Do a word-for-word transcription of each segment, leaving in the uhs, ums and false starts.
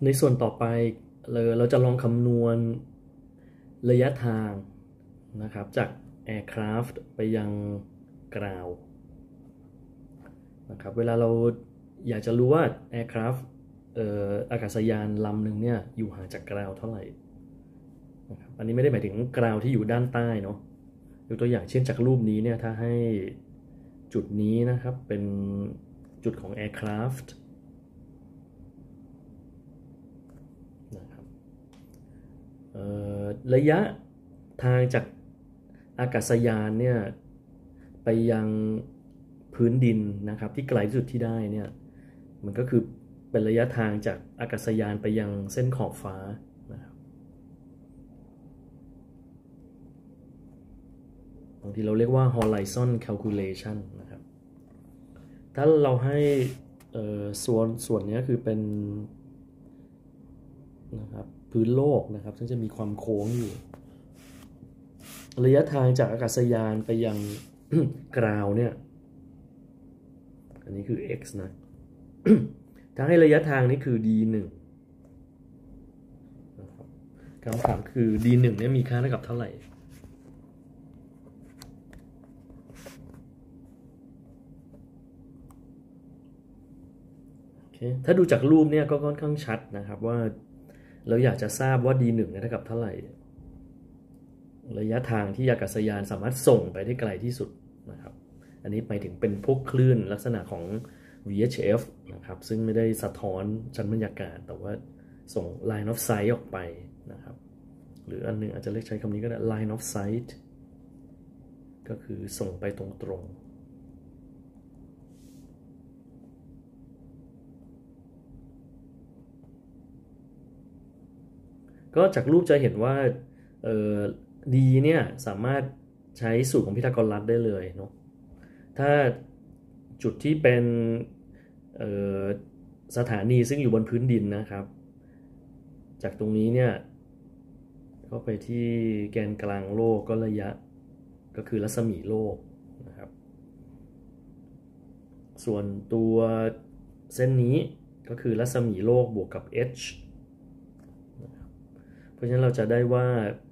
ในส่วนต่อไปเราเราจะลองคำนวณระยะทางนะครับจาก aircraft ไปยัง ground นะครับเวลาเราอยากจะรู้ว่า aircraft เอ่ออากาศยานลำหนึ่งเนี่ยอยู่ห่างจาก ground เท่าไหร่นะครับอันนี้ไม่ได้หมายถึง ground ที่อยู่ด้านใต้เนาะยกตัวอย่างเช่นจากรูปนี้เนี่ยถ้าให้จุดนี้นะครับเป็นจุดของ aircraftระยะทางจากอากาศยานเนี่ยไปยังพื้นดินนะครับที่ไกลที่สุดที่ได้เนี่ยมันก็คือเป็นระยะทางจากอากาศยานไปยังเส้นขอบฟ้านะครับบางทีเราเรียกว่า horizon calculation นะครับถ้าเราให้ส่วนส่วนนี้คือเป็นนะครับพื้นโลกนะครับซึ่งจะมีความโค้งอยู่ระยะทางจากอากาศยานไปยัง ground เนี่ยอันนี้คือ x นะ ถ้าให้ระยะทางนี้คือ d หนึ่ง นะครับคำถามคือ d หนึ่ง เนี่ยมีค่าเท่ากับเท่าไหร่โอเคถ้าดูจากรูปเนี่ยก็ค่อนข้างชัดนะครับว่าเราอยากจะทราบว่า d หนึ่ง เนี่ยเท่ากับเท่าไหร่ระยะทางที่อากาศยานสามารถส่งไปได้ไกลที่สุดนะครับอันนี้หมายถึงเป็นพวกคลื่นลักษณะของ วี เอช เอฟ นะครับซึ่งไม่ได้สะท้อนชั้นบรรยากาศแต่ว่าส่ง line of sight ออกไปนะครับหรืออันนึงอาจจะเรียกใช้คำนี้ก็ได้ line of sight ก็คือส่งไปตรงๆก็จากรูปจะเห็นว่าเอ่อ d เนี่ยสามารถใช้สูตรของพีทาโกรัสได้เลยเนาะถ้าจุดที่เป็นสถานีซึ่งอยู่บนพื้นดินนะครับจากตรงนี้เนี่ยก็ไปที่แกนกลางโลกก็ระยะก็คือรัศมีโลกนะครับส่วนตัวเส้นนี้ก็คือรัศมีโลกบวกกับ h นะครับเพราะฉะนั้นเราจะได้ว่า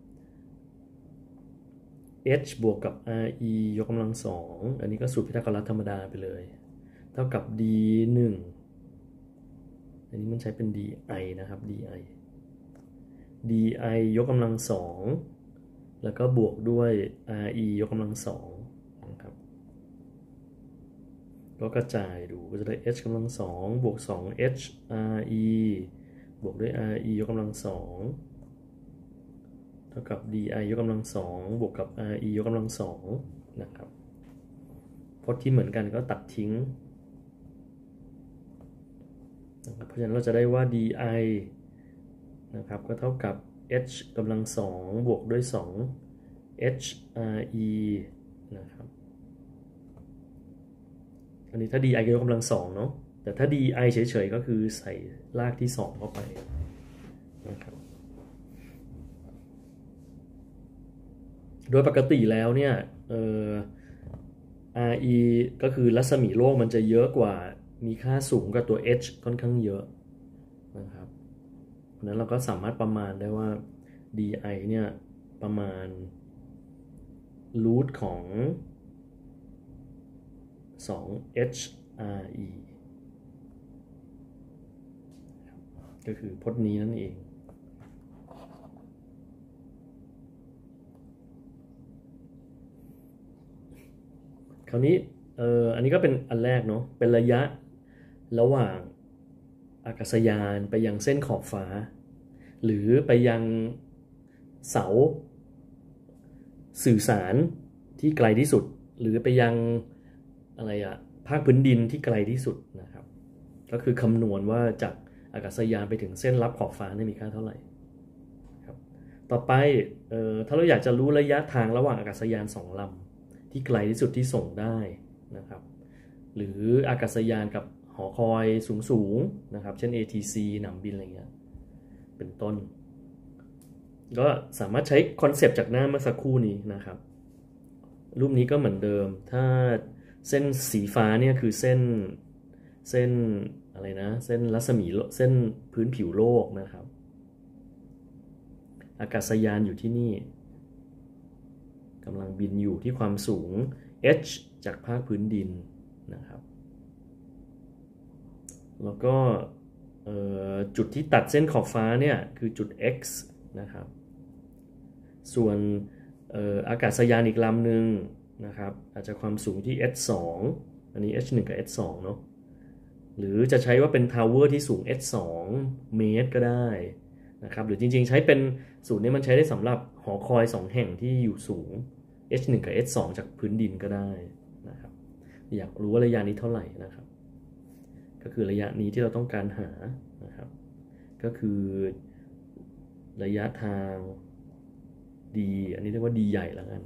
h บวกกับ re ยกกำลังสองอันนี้ก็สูตรพีทาโกรัสธรรมดาไปเลยเท่ากับ d หนึ่ง อันนี้มันใช้เป็น di นะครับ di di ยกกำลังสองแล้วก็บวกด้วย re ยกกำลังสองนะครับก็กระจายดูก็จะได้ h กำลังสองบวกสอง h re บวกด้วย re ยกกำลังสองเท่ากับ di ยกกำลังสองบวกกับ re ยกกำลังสองนะครับพจน์ที่เหมือนกันก็ตัดทิ้งเพราะฉะนั้นเราจะได้ว่า di นะครับก็เท่ากับ h กำลังสองบวกด้วยสอง h re นะครับอันนี้ถ้า di ยกกำลังสองเนาะแต่ถ้า di เฉยๆก็คือใส่รากที่สองเข้าไปนะครับโดยปกติแล้วเนี่ยเอ่อ re ก็คือรัศมีโลกมันจะเยอะกว่ามีค่าสูงกับตัว h ค่อนข้างเยอะนะครับเพราะนั้นเราก็สามารถประมาณได้ว่า di เนี่ยประมาณรูทของสอง h re ก็คือพจน์นี้นั่นเองคราวนี้เอ่ออันนี้ก็เป็นอันแรกเนาะเป็นระยะระหว่างอากาศยานไปยังเส้นขอบฟ้าหรือไปยังเสาสื่อสารที่ไกลที่สุดหรือไปยังอะไรอะภาคพื้นดินที่ไกลที่สุดนะครับก็คือคำนวณว่าจากอากาศยานไปถึงเส้นรับขอบฟ้านี่มีค่าเท่าไหร่ครับต่อไปเอ่อถ้าเราอยากจะรู้ระยะทางระหว่างอากาศยานสองลำที่ไกลที่สุดที่ส่งได้นะครับหรืออากาศยานกับหอคอยสูงๆนะครับเช่น เอ ที ซี หนำบินอะไรเงี้ยเป็นต้นก็สามารถใช้คอนเซปต์จากหน้าเมื่อสักครู่นี้นะครับรูปนี้ก็เหมือนเดิมถ้าเส้นสีฟ้าเนี่ยคือเส้นเส้นอะไรนะเส้นรัศมีเส้นพื้นผิวโลกนะครับอากาศยานอยู่ที่นี่กำลังบินอยู่ที่ความสูง h จากภาคพื้นดินนะครับแล้วก็จุดที่ตัดเส้นขอบฟ้าเนี่ยคือจุด x นะครับส่วนอากาศยานอีกลำหนึ่งนะครับอาจจะความสูงที่ h สองอันนี้ h หนึ่งกับ h สองเนาะหรือจะใช้ว่าเป็นทาวเวอร์ที่สูง h สองเมตรก็ได้นะครับหรือจริงๆใช้เป็นสูตรนี้มันใช้ได้สำหรับหอคอยสองแห่งที่อยู่สูง h หนึ่งกับ h สองจากพื้นดินก็ได้นะครับอยากรู้ว่าระยะนี้เท่าไหร่นะครับก็คือระยะนี้ที่เราต้องการหานะครับก็คือระยะทาง d อันนี้เรียกว่า d ใหญ่แล้วกัน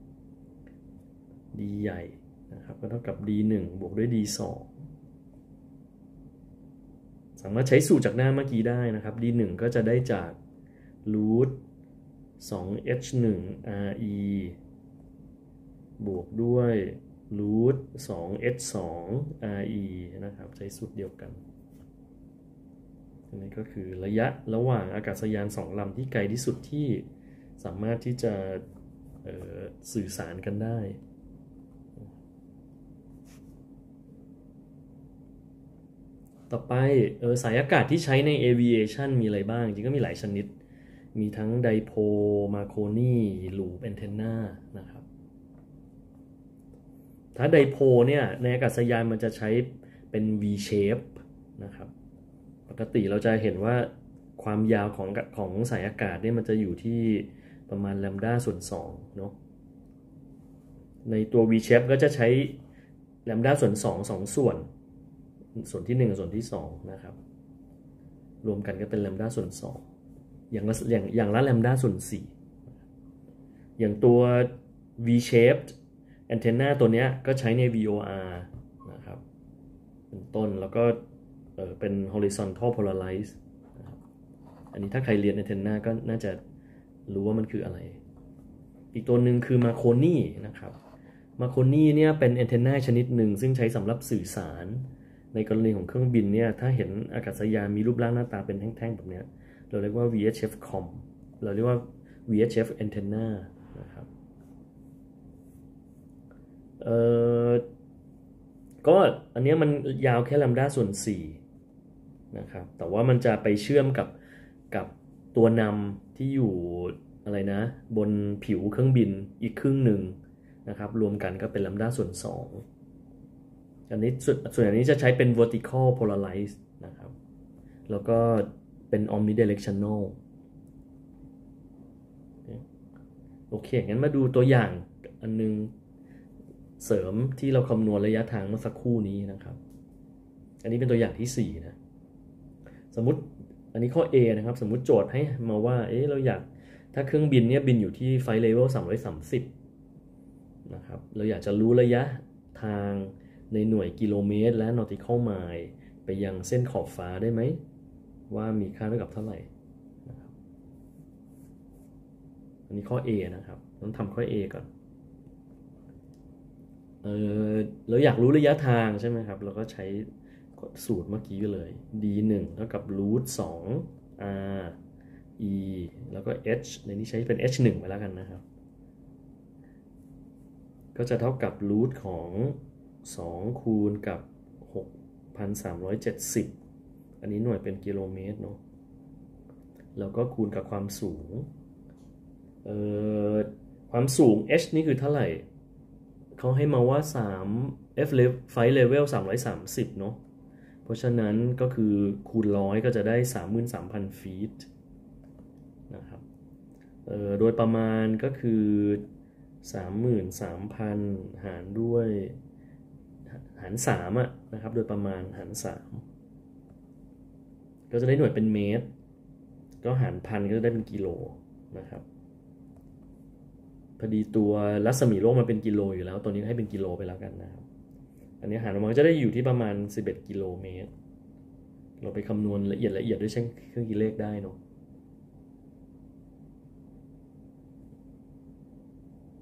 d ใหญ่นะครับก็เท่ากับ d หนึ่งบวกด้วย d สองสามารถใช้สูตรจากหน้าเมื่อกี้ได้นะครับ d หนึ่งก็จะได้จาก root สอง h หนึ่ง re บวกด้วย root สอง h สอง re นะครับใช้สูตรเดียวกันอันนี้ก็คือระยะระหว่างอากาศยานสองลำที่ไกลที่สุดที่สามารถที่จะสื่อสารกันได้ต่อไปเออสายอากาศที่ใช้ใน aviation มีอะไรบ้างจริงก็มีหลายชนิดมีทั้งไดโพลมาโคนี่ลูปแอนเทนนานะครับถ้าไดโพลเนี่ยในอากาศยานมันจะใช้เป็น V shape นะครับปกติเราจะเห็นว่าความยาวของของสายอากาศเนี่ยมันจะอยู่ที่ประมาณแลมดาส่วนสองเนาะในตัว V shape ก็จะใช้แลมดาส่วนสองสองส่วนส่วนที่หนึ่งกับส่วนที่สองนะครับรวมกันก็เป็นแลมดาส่วนสองอย่างละอย่างอย่างละแลมดาส่วนสี่อย่างตัว V shaped antenna ตัวนี้ก็ใช้ใน วี โอ อาร์ นะครับเป็นต้นแล้วก็เออเป็น horizontal polarized นะครับอันนี้ถ้าใครเรียน antenna ก็น่าจะรู้ว่ามันคืออะไรอีกตัวหนึ่งคือ Marconi นะครับ Marconi เนี่ยเป็น antenna ชนิดหนึ่งซึ่งใช้สำหรับสื่อสารในกรณีของเครื่องบินเนี่ยถ้าเห็นอากาศยานมีรูปร่างหน้าตาเป็นแท่งๆแบบนี้เราเรียกว่า วี เอช เอฟ คอม เราเรียกว่า วี เอช เอฟ antenna นะครับเอ่อก็อันนี้มันยาวแค่แลมดาส่วนสี่นะครับแต่ว่ามันจะไปเชื่อมกับกับตัวนำที่อยู่อะไรนะบนผิวเครื่องบินอีกครึ่งหนึ่งนะครับรวมกันก็เป็นแลมดาส่วนสองอันนี้ส่วนอันนี้จะใช้เป็น vertical polarized นะครับแล้วก็เป็น omnidirectional โอเคงั้นมาดูตัวอย่างอันนึงเสริมที่เราคำนวณระยะทางเมื่อสักครู่นี้นะครับอันนี้เป็นตัวอย่างที่สี่นะสมมุติอันนี้ข้อ A นะครับสมมุติโจทย์ให้มาว่าเอ๊ะเราอยากถ้าเครื่องบินเนี่ยบินอยู่ที่ไฟเลเวลสามร้อยสามสิบนะครับเราอยากจะรู้ระยะทางในหน่วยกิโลเมตรและ nautical mile ไปยังเส้นขอบฟ้าได้ไหมว่ามีค่าเท่ากับเท่าไหร่นะครับอันนี้ข้อ A นะครับต้องทำข้อ A ก่อนเออเราอยากรู้ระยะทางใช่ไหมครับเราก็ใช้สูตรเมื่อกี้เลย d หนึ่งเท่ากับ root สอง r e แล้วก็ h ในนี้ใช้เป็น h หนึ่งไปแล้วกันนะครับก็จะเท่ากับ root ของสองคูณกับ หกพันสามร้อยเจ็ดสิบ อันนี้หน่วยเป็นกิโลเมตรเนาะแล้วก็คูณกับความสูงเอ่อความสูง h นี่คือเท่าไหร่เขาให้มาว่าสาม f flight level สามร้อยสามสิบเนาะเพราะฉะนั้นก็คือคูณร้อยก็จะได้ สามหมื่นสามพัน ฟีตนะครับเอ่อโดยประมาณก็คือ สามหมื่นสามพัน หารด้วยหารสามอ่ะนะครับโดยประมาณหารสามก็จะได้หน่วยเป็นเมตรก็หารพันก็จะได้เป็นกิโลนะครับพอดีตัวรัศมีโลกมันเป็นกิโลอยู่แล้วตัวนี้ให้เป็นกิโลไปแล้วกันนะครับอันนี้หารออกมาจะได้อยู่ที่ประมาณสิบเอ็ดกิโลเมตรเราไปคำนวณละเอียดละเอียดด้วยเครื่องคิดเลขได้เนาะ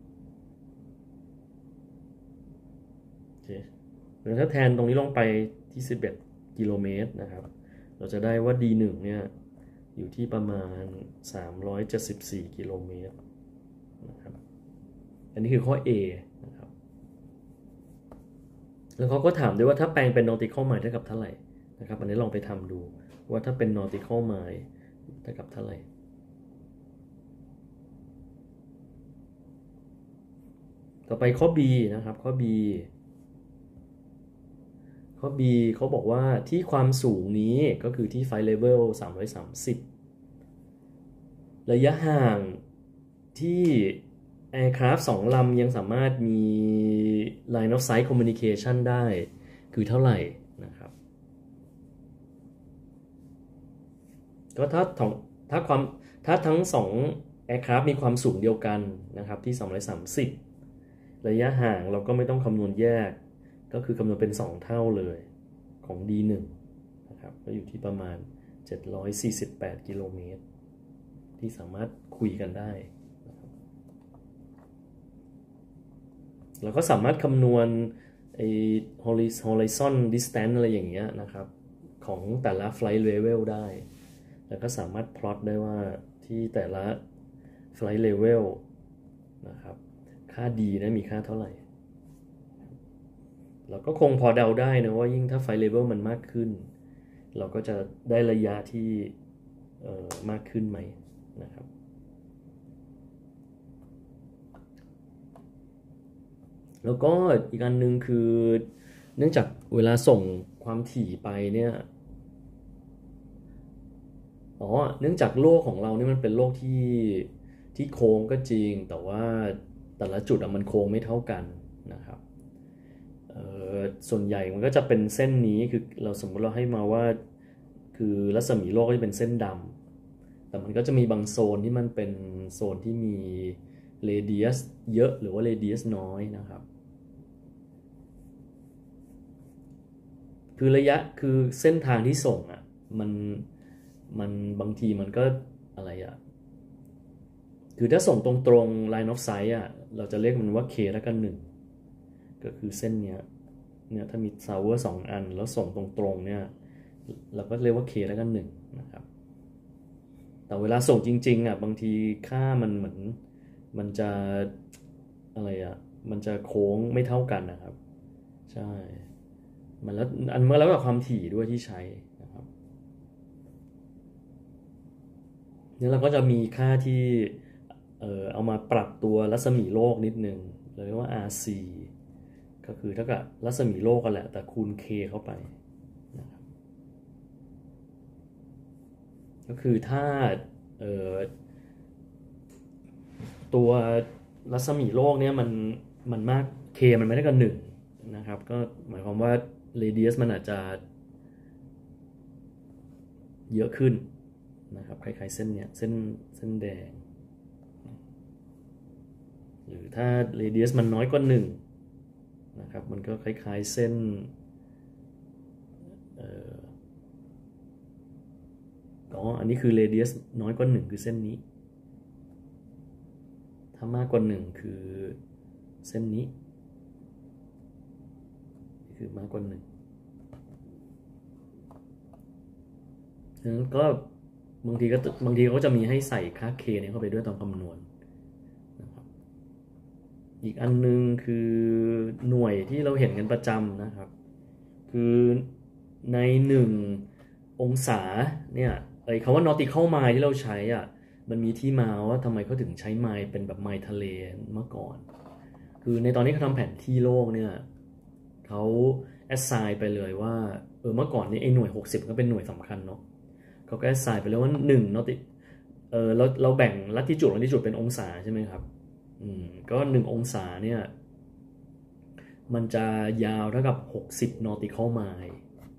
โอเคแล้วถ้าแทนตรงนี้ลงไปที่สิบเอ็ดกิโลเมตรนะครับเราจะได้ว่า ดี หนึ่ง เนี่ยอยู่ที่ประมาณสามร้อยเจ็ดสิบสี่กิโลเมตรนะครับอันนี้คือข้อ A นะครับแล้วเขาก็ถามด้วยว่าถ้าแปลงเป็น nautical mile เท่ากับเท่าไหร่นะครับอันนี้ลองไปทำดูว่าถ้าเป็น nautical mile เท่ากับเท่าไหร่ต่อไปข้อ B นะครับข้อ B ข้อ B เขาบอกว่าที่ความสูงนี้ก็คือที่ flight level สามร้อยสามสิบระยะห่างที่ aircraft สองลำยังสามารถมี line of sight communication ได้คือเท่าไหร่นะครับก็ถ้าถ้าความถ้าทั้งสอง aircraft มีความสูงเดียวกันนะครับที่สามร้อยสามสิบระยะห่างเราก็ไม่ต้องคำนวณแยกก็คือคำนวณเป็นสองเท่าเลยของ ดี หนึ่ง นะครับก็อยู่ที่ประมาณเจ็ดร้อยสี่สิบแปดกิโลเมตรที่สามารถคุยกันได้นะครับเราก็สามารถคำนวณไอ้ horizon distance อะไรอย่างเงี้ยนะครับของแต่ละ flight level ได้แล้วก็สามารถ plot ได้ว่าที่แต่ละ flight level นะครับค่า D นะมีค่าเท่าไหร่เราก็คงพอเดาได้นะว่ายิ่งถ้า flight level มันมากขึ้นเราก็จะได้ระยะที่เอ่อมากขึ้นไหมนะครับแล้วก็อีกอันหนึ่งคือเนื่องจากเวลาส่งความถี่ไปเนี่ยอ๋อเนื่องจากโลกของเรานี่มันเป็นโลกที่ที่โค้งก็จริงแต่ว่าแต่ละจุดมันโค้งไม่เท่ากันนะครับส่วนใหญ่มันก็จะเป็นเส้นนี้คือเราสมมติเราให้มาว่าคือรัศมีโลกก็จะเป็นเส้นดำแต่มันก็จะมีบางโซนที่มันเป็นโซนที่มีเรเดียสเยอะหรือว่าเรเดียสน้อยนะครับคือระยะคือเส้นทางที่ส่งอ่ะมันมันบางทีมันก็อะไรอ่ะคือถ้าส่งตรงๆ line of sight อ่ะเราจะเรียกมันว่า k แล้วกันหนึ่งก็คือเส้นเนี้ยเนี่ยถ้ามีซาวเวอร์สองอันแล้วส่งตรงๆเนี่ยเราก็เรียกว่า k แล้วกันหนึ่งนะครับแต่เวลาส่งจริงๆอ่ะบางทีค่ามันเหมือนมันจะอะไรอ่ะมันจะโค้งไม่เท่ากันนะครับใช่มันแล้วอันเมื่อแล้วกับความถี่ด้วยที่ใช้นะครับนี่เราก็จะมีค่าที่เอ่อเอามาปรับตัวรัศมีโลกนิดนึงเรียกว่า อาร์ ซี ก็คือเท่ากับรัศมีโลกกันแหละแต่คูณ k เข้าไปนะครับก็คือถ้าเอ่อตัวรัศมีโลกเนี่ยมันมันมาก k มันไม่ได้กันหนึ่งนะครับก็หมายความว่า radius มันอาจจะเยอะขึ้นนะครับคล้ายๆเส้นเนี้ยเส้นเส้นแดงหรือถ้า radius มันน้อยกว่าหนึ่งนะครับมันก็คล้ายๆเส้นเอ่ออ๋ออันนี้คือ radius น้อยกว่าหนึ่งคือเส้นนี้ถ้ามากกว่าหนึ่งคือเส้นนี้คือมากกว่าหนึ่งก็บางทีก็บางทีเขาจะมีให้ใส่ค่า k เนี่ยเข้าไปด้วยตอนคำนวณนะครับอีกอันนึงคือหน่วยที่เราเห็นกันประจำนะครับคือในหนึ่งองศาเนี่ยไอ้คำว่า nautical mile ที่เราใช้อ่ะมันมีที่มาว่าทำไมเขาถึงใช้ไมล์เป็นแบบไมล์ทะเลเมื่อก่อนคือในตอนนี้เขาทำแผนที่โลกเนี่ยเขา assign ไปเลยว่าเออเมื่อก่อนนี้ไอ้หน่วยหกสิบก็เป็นหน่วยสำคัญเนาะเขาก็ assign ไปเลยว่าหนึ่ง nautic เออเราเราแบ่งลัติจูดลัติจูดเป็นองศาใช่ไหมครับอืมก็หนึ่งองศาเนี่ยมันจะยาวเท่ากับหกสิบ nautical mile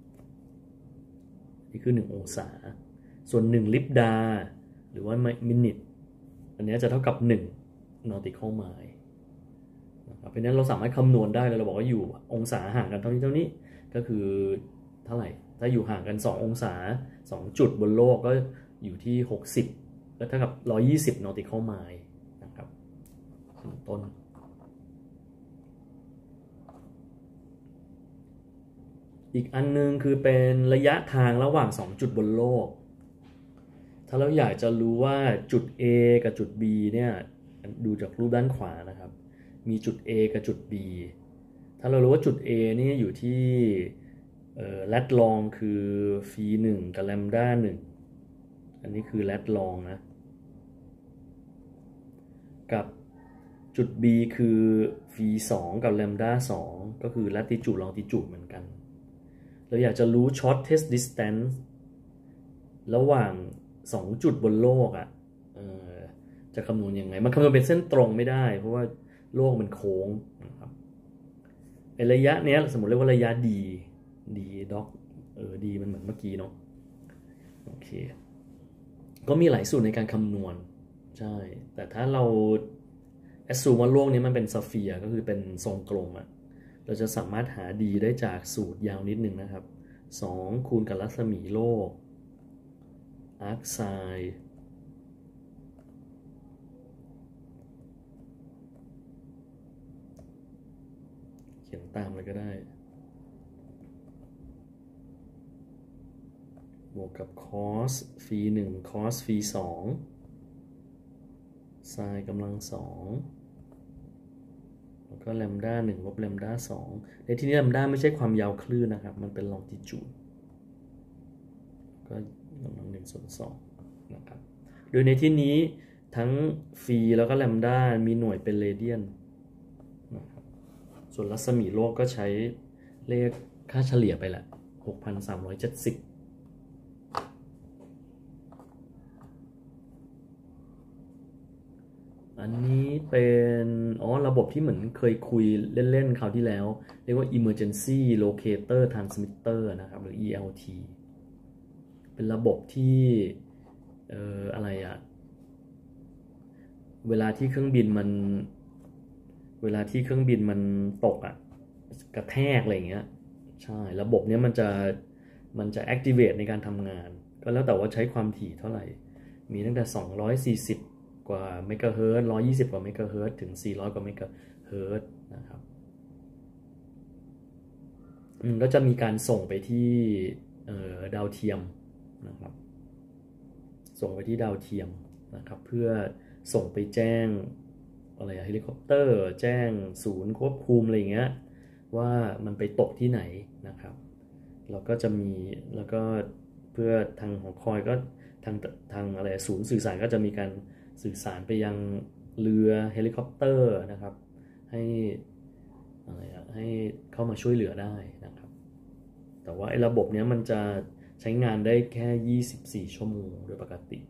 นี่คือหนึ่งองศาส่วนหนึ่งลิปดาหรือว่ามินิทอันนี้จะเท่ากับหนึ่ง nautical mile นะครับเพราะฉะนั้นเราสามารถคำนวณได้เลยเราบอกว่าอยู่องศาห่างกันเท่านี้เท่านี้ก็คือเท่าไหร่ถ้าอยู่ห่างกันสององศาสองจุดบนโลกก็อยู่ที่หกสิบก็เท่ากับหนึ่งร้อยยี่สิบ nautical mile นะครับเป็นต้นอีกอันนึงคือเป็นระยะทางระหว่างสองจุดบนโลกถ้าเราอยากจะรู้ว่าจุด A กับจุด B เนี่ยดูจากรูปด้านขวานะครับมีจุด A กับจุด B ถ้าเรารู้ว่าจุด A นี่อยู่ที่แรดลองคือฟีหนึ่งกับแลมด้าหนึ่งอันนี้คือแรดลองนะกับจุด B คือฟีสองกับแลมด้าสองก็คือลัติจูดลองติจูดเหมือนกันเราอยากจะรู้ shortest distance ระหว่างสองจุดบนโลกอ่ะจะคำนวณยังไงมันคำนวณเป็นเส้นตรงไม่ได้เพราะว่าโลกมันโค้งนะครับไอระยะเนี้ยสมมติเรียกว่าระยะ d d ด็อกเออ d มันเหมือนเมื่อกี้เนาะโอเคก็มีหลายสูตรในการคำนวณใช่แต่ถ้าเราแอสซูมว่าโลกนี้มันเป็นสเฟียร์ก็คือเป็นทรงกลมอ่ะเราจะสามารถหา d ได้จากสูตรยาวนิดนึงนะครับสองคูณกับรัศมีโลกอาร์คไซน์เขียนตามเลยก็ได้บวกกับ cos ฟีหนึ่ง cos ฟีสองไซน์กำลังสองแล้วก็แลมด้าหนึ่งลบแลมด้าสองในที่นี้แลมด้าไม่ใช่ความยาวคลื่นนะครับมันเป็นลองติจูดก็กำลังหนึ่งส่วนสองนะครับโดยในที่นี้ทั้งฟีแล้วก็แลมด้ามีหน่วยเป็นเรเดียนนะครับส่วนรัศมีโลกก็ใช้เลขค่าเฉลี่ยไปแหละ หกพันสามร้อยเจ็ดสิบ อันนี้เป็นอ๋อระบบที่เหมือนเคยคุยเล่นๆคราวที่แล้วเรียกว่า Emergency Locator Transmitter นะครับหรือ อี แอล ที เป็นระบบที่เอ่ออะไรอะเวลาที่เครื่องบินมันเวลาที่เครื่องบินมันตกอะกระแทกอะไรอย่างเงี้ยใช่ระบบนี้มันจะมันจะ activate ในการทำงานก็แล้วแต่ว่าใช้ความถี่เท่าไหร่มีตั้งแต่สองร้อยสี่สิบกว่าเมกะเฮิรตซ์หนึ่งร้อยยี่สิบกว่าเมกะเฮิรตซ์ถึงสี่ร้อยกว่าเมกะเฮิรตซ์นะครับมันก็จะมีการส่งไปที่ดาวเทียมนะครับส่งไปที่ดาวเทียมนะครับเพื่อส่งไปแจ้งอะไรเฮลิคอปเตอร์แจ้งศูนย์ควบคุมอะไรอย่างเงี้ยว่ามันไปตกที่ไหนนะครับเราก็จะมีแล้วก็เพื่อทางหอคอยก็ทางทางอะไรศูนย์สื่อสารก็จะมีการสื่อสารไปยังเรือเฮลิคอปเตอร์นะครับให้อะไรให้เข้ามาช่วยเหลือได้นะครับแต่ว่าไอ้ระบบนี้มันจะใช้งานได้แค่ยี่สิบสี่ชั่วโมงโดยปกติ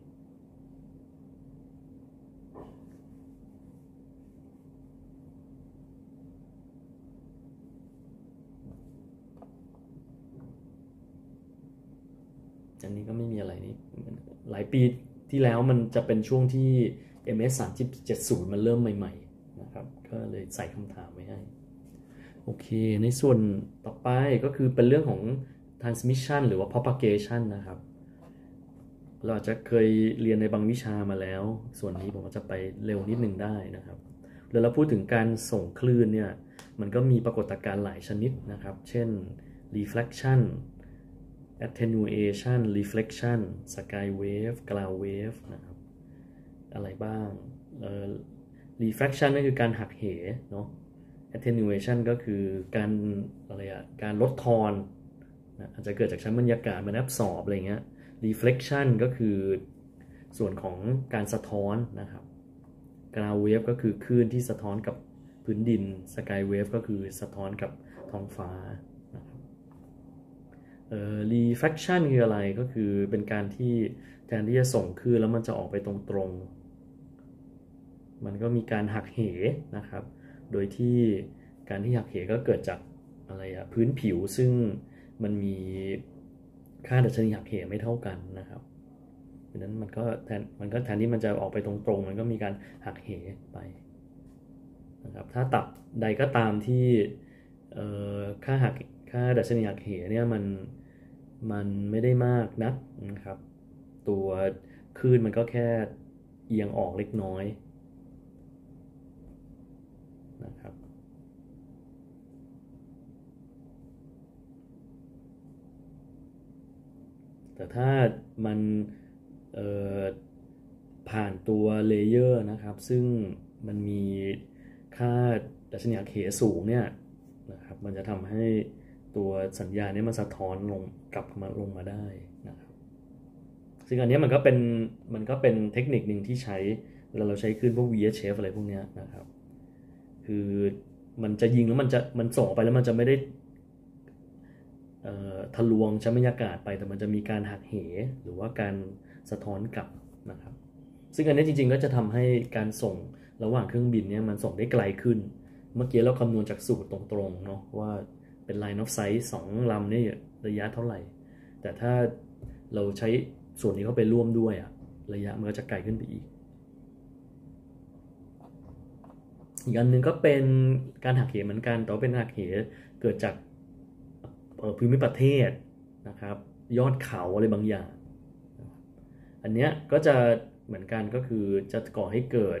อันนี้ก็ไม่มีอะไรนี่หลายปีที่แล้วมันจะเป็นช่วงที่ เอ็ม เอส สามจุดเจ็ดศูนย์ มันเริ่มใหม่ๆนะครับก็เลยใส่คำถามไว้ให้โอเคในส่วนต่อไปก็คือเป็นเรื่องของ transmission หรือว่า propagation นะครับเราอาจจะเคยเรียนในบางวิชามาแล้วส่วนนี้ผมจะไปเร็วนิดนึงได้นะครับแล้วเราพูดถึงการส่งคลื่นเนี่ยมันก็มีปรากฏการณ์หลายชนิดนะครับเช่น reflection attenuation reflection sky wave ground wave นะครับอะไรบ้างเอ่อ refraction ก็คือการหักเหเนาะ attenuation ก็คือการอะไรอะการลดทอนนะอาจจะเกิดจากชั้นบรรยากาศมันแอบสอบอะไรเงี้ย reflection ก็คือส่วนของการสะท้อนนะครับ ground wave ก็คือคลื่นที่สะท้อนกับพื้นดิน sky wave ก็คือสะท้อนกับท้องฟ้านะครับเอ่อ refraction คืออะไรก็คือเป็นการที่แทนที่จะส่งคลื่นแล้วมันจะออกไปตรงๆมันก็มีการหักเหนะครับโดยที่การที่หักเหก็เกิดจากอะไรอะพื้นผิวซึ่งมันมีค่าดัชนีหักเหไม่เท่ากันนะครับเพราะนั้นมันก็แทนมันก็แทนที่มันจะออกไปตรงๆมันก็มีการหักเหไปนะครับถ้าตับใดก็ตามที่ค่าหักค่าดัชนีหักเหเนี่ยมันมันไม่ได้มากนักนะครับตัวคลื่นมันก็แค่เอียงออกเล็กน้อยนะครับแต่ถ้ามันผ่านตัวเลเยอร์นะครับซึ่งมันมีค่าดัชนีอักเขสูงเนี่ยนะครับมันจะทำให้ตัวสัญญาณนี้มันสะท้อนลงกลับมาลงมาได้นะครับซึ่งอันนี้มันก็เป็นมันก็เป็นเทคนิคหนึ่งที่ใช้เวลาเราใช้คลื่นพวก วี เอช เอฟ อะไรพวกนี้นะครับคือมันจะยิงแล้วมันจะมันส่งออกไปแล้วมันจะไม่ได้ทะลวงชั้นบรรยากาศไปแต่มันจะมีการหักเหหรือว่าการสะท้อนกลับนะครับซึ่งอันนี้จริงๆก็จะทำให้การส่งระหว่างเครื่องบินเนี่ยมันส่งได้ไกลขึ้นเมื่อกี้เราคำนวณจากสูตรตรงๆเนาะว่าเป็น line of sight สองลำนี่ระยะเท่าไหร่แต่ถ้าเราใช้ส่วนนี้เข้าไปร่วมด้วยอะระยะมันก็จะไกลขึ้นไปอีกอีกอันหนึ่งก็เป็นการหักเหเหมือนกันแต่เป็นหักเหเกิดจากภูมิประเทศนะครับยอดเขาอะไรบางอย่างอันเนี้ยก็จะเหมือนกันก็คือจะก่อให้เกิด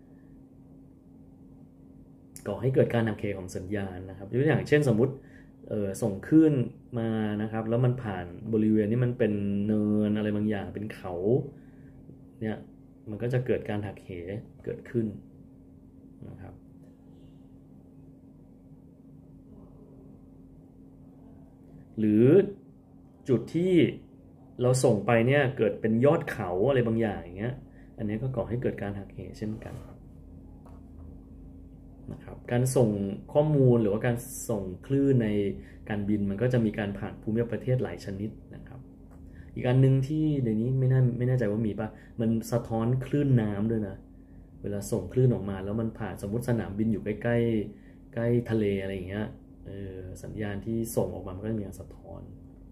ก่อให้เกิดการหักเหของสัญญาณนะครับยกตัวอย่างเช่นสมมุติส่งคลื่นมานะครับแล้วมันผ่านบริเวณนี้มันเป็นเนินอะไรบางอย่างเป็นเขาเนี่ยมันก็จะเกิดการหักเหเกิดขึ้นนะครับหรือจุดที่เราส่งไปเนี่ยเกิดเป็นยอดเขาอะไรบางอย่างอย่างเงี้ยอันนี้ก็ก่อให้เกิดการหักเหเช่นกันนะครับการส่งข้อมูลหรือว่าการส่งคลื่นในการบินมันก็จะมีการผ่านภูมิประเทศหลายชนิดนะครับอีกอันนึงที่ในนี้ไม่น่าไม่แน่ใจว่ามีป่ะมันสะท้อนคลื่นน้ำด้วยนะเวลาส่งคลื่นออกมาแล้วมันผ่านสมมติสนามบินอยู่ใกล้ใกล้ใกล้ทะเลอะไรอย่างเงี้ยเออสัญญาณที่ส่งออกมามันก็จะมีการสะท้อน